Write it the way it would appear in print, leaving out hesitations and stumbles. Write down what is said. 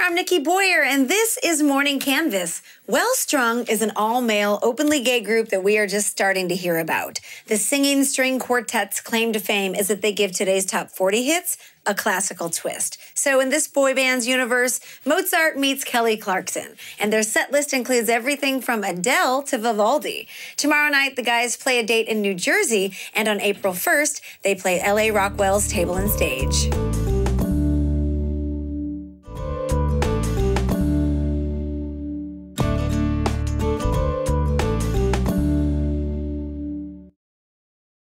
I'm Nikki Boyer, and this is Morning Canvas. Well-Strung is an all-male, openly gay group that we are just starting to hear about. The singing string quartet's claim to fame is that they give today's top 40 hits a classical twist. So in this boy band's universe, Mozart meets Kelly Clarkson, and their set list includes everything from Adele to Vivaldi. Tomorrow night, the guys play a date in New Jersey, and on April 1st, they play L.A. Rockwell's Table and Stage.